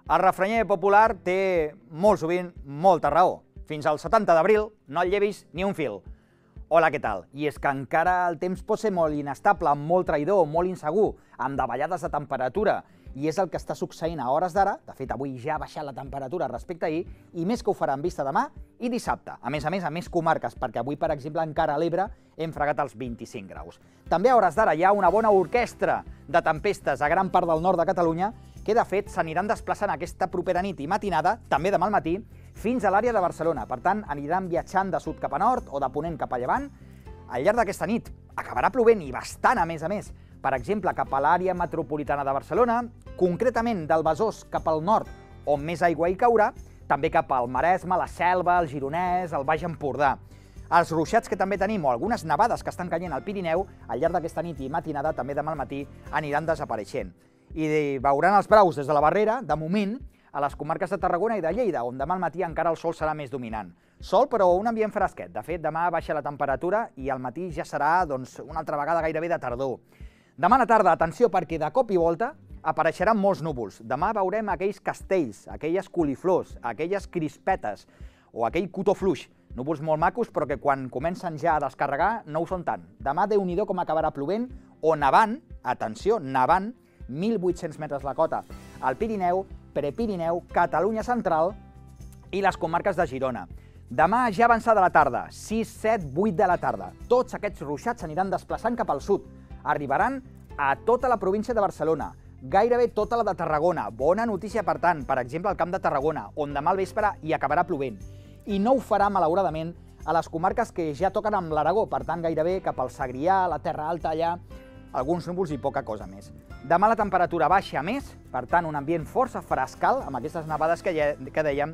El refranyer popular té molt sovint molta raó. Fins al 70 d'abril no et llevis ni un fil. Hola, què tal? I és que encara el temps pot ser molt inestable, molt traïdor, molt insegur, amb davallades de temperatura, i és el que està succeint a hores d'ara. De fet, avui ja ha baixat la temperatura respecte a ahir, i més que ho farà en vista demà i dissabte. A més comarques, perquè avui, per exemple, encara a l'Ebre hem fregat els 25 graus. També a hores d'ara hi ha una bona orquestra de tempestes a gran part del nord de Catalunya que, de fet, s'aniran desplaçant aquesta propera nit i matinada, també demà al matí, fins a l'àrea de Barcelona. Per tant, aniran viatjant de sud cap a nord o de ponent cap a llevant al llarg d'aquesta nit. Acabarà plovent i bastant, a més. Per exemple, cap a l'àrea metropolitana de Barcelona, concretament del Besòs cap al nord, on més aigua hi caurà, també cap al Maresme, la Selva, el Gironès, el Baix Empordà. Els ruixats que també tenim, o algunes nevades que estan caient al Pirineu, al llarg d'aquesta nit i matinada, també demà al matí, aniran desapareixent. I veuran els braus des de la Barrera, de moment, a les comarques de Tarragona i de Lleida, on demà al matí encara el sol serà més dominant. Sol, però un ambient fresquet. De fet, demà baixa la temperatura i al matí ja serà, una altra vegada gairebé de tardor. Demà a la tarda, atenció, perquè de cop i volta apareixeran molts núvols. Demà veurem aquells castells, aquelles coliflors, aquelles crispetes o aquell cotó fluix. Núvols molt macos, però que quan comencen ja a descarregar no ho són tant. Demà, Déu-n'hi-do com acabarà plovent o nevant, atenció, nevant, 1.800 metres la cota al Pirineu, Prepirineu, Catalunya central i les comarques de Girona. Demà ja avançada la tarda, 6, 7, 8 de la tarda. Tots aquests ruixats s'aniran desplaçant cap al sud. Arribaran a tota la província de Barcelona, gairebé tota la de Tarragona. Bona notícia, per tant, per exemple, al Camp de Tarragona, on demà al vespre hi acabarà plovent. I no ho farà, malauradament, a les comarques que ja toquen amb l'Aragó, per tant, gairebé cap al Segrià, la Terra Alta, allà, alguns núvols i poca cosa més. Demà la temperatura baixa més, per tant, un ambient força frescal, amb aquestes nevades que dèiem,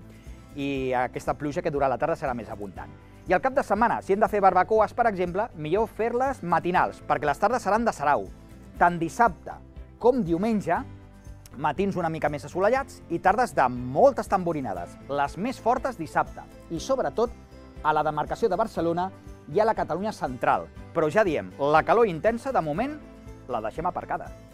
i aquesta pluja que durant la tarda serà més abundant. I al cap de setmana, si hem de fer barbacoes, per exemple, millor fer-les matinals, perquè les tardes seran de sarau. Tant dissabte com diumenge, matins una mica més assolellats i tardes de moltes tamborinades, les més fortes dissabte, i sobretot a la demarcació de Barcelona i a la Catalunya central. Però ja diem, la calor intensa, de moment, la deixem aparcada.